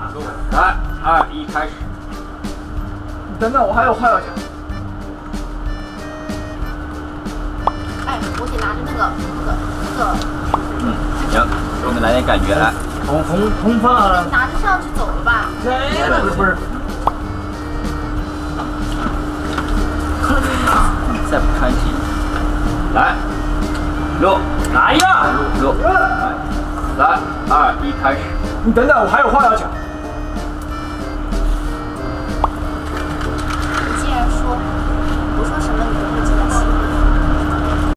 3、2、1，开始。 等等，我还有话要讲。 哎，我得拿着那个。 行，给我们来点感觉来。 红发。 拿着上去走了吧？ 不是。 再不看戏，来，录， 来呀！ 录，3、2、1，开始。 你等等，我还有话要讲。